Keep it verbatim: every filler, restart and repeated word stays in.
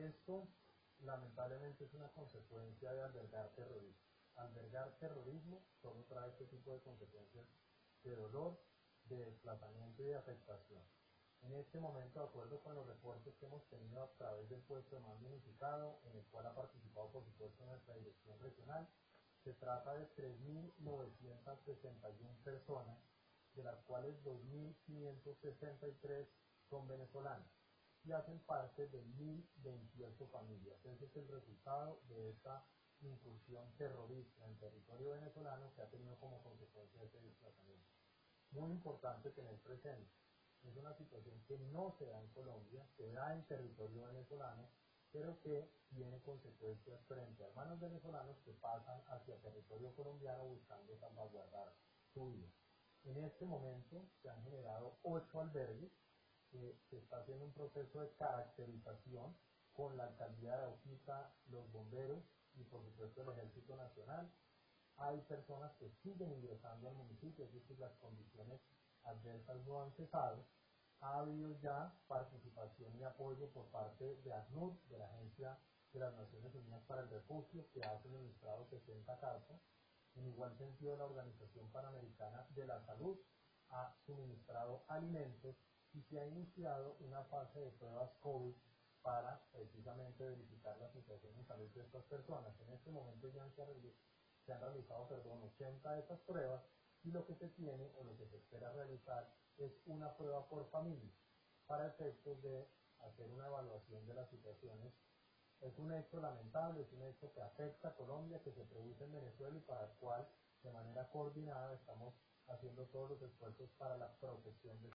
Esto lamentablemente es una consecuencia de albergar terrorismo. Albergar terrorismo solo trae este tipo de consecuencias de dolor, de desplazamiento y de afectación. En este momento, de acuerdo con los reportes que hemos tenido a través del puesto de mando unificado, en el cual ha participado por supuesto nuestra dirección regional, se trata de tres mil novecientas sesenta y una personas, de las cuales dos mil quinientas sesenta y tres son venezolanas y hacen parte de mil veintiocho familias. Ese es el resultado de esta incursión terrorista en territorio venezolano que ha tenido como consecuencia este desplazamiento. Muy importante tener presente, es una situación que no se da en Colombia, se da en territorio venezolano, pero que tiene consecuencias frente a hermanos venezolanos que pasan hacia territorio colombiano buscando salvaguardar su vida. En este momento se han generado ocho albergues, eh, se está haciendo un proceso de caracterización con la alcaldía de Arauquita, los bomberos y por supuesto el Ejército Nacional. Hay personas que siguen ingresando al municipio, es decir, las condiciones adversas no han cesado. Ha habido ya participación y apoyo por parte de ACNUR, de la Agencia de las Naciones Unidas para el Refugio, que ha suministrado sesenta cartas. En igual sentido, la Organización Panamericana de la Salud ha suministrado alimentos y se ha iniciado una fase de pruebas COVID para precisamente verificar la situación de salud de estas personas. En este momento ya se, se han realizado perdón, ochenta de estas pruebas y lo que se tiene o lo que se espera realizar es una prueba por familia para efectos de hacer una evaluación de las situaciones. Es un hecho lamentable, es un hecho que afecta a Colombia, que se produce en Venezuela y para el cual de manera coordinada estamos haciendo todos los esfuerzos para la protección de